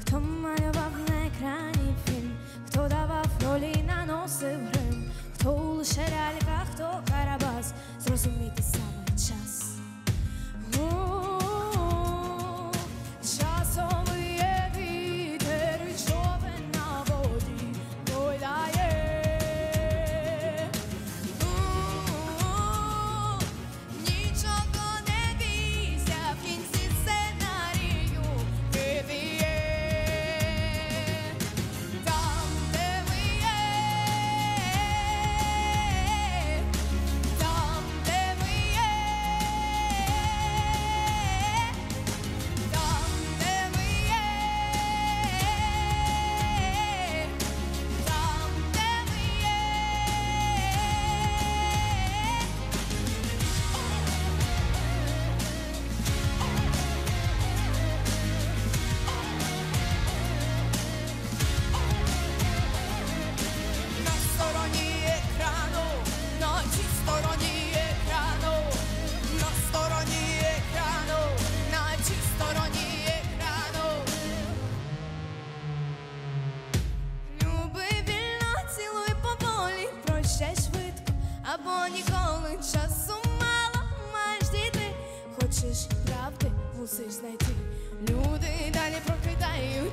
Хто малював на екрані фільм, хто давав ролі, наносив грим, хто у лишеряльках, хто Карабас, зрозуміти саме час. Часом є вітер, і човен на воді гойдає. Нічого не бійся, в кінці сценарію хеппі енд. Там, де ми є, там, де ми є, там, де ми є, там, де ми є. На стороні екрану, на тій стороні екрану, на стороні екрану, на тій стороні екрану. Люби вільно, цілуй поволі, прощай швидко, або ніколи. Часу мало, маєш дійти. Хочеш правди, мусиш знайти. Люди далі прокидають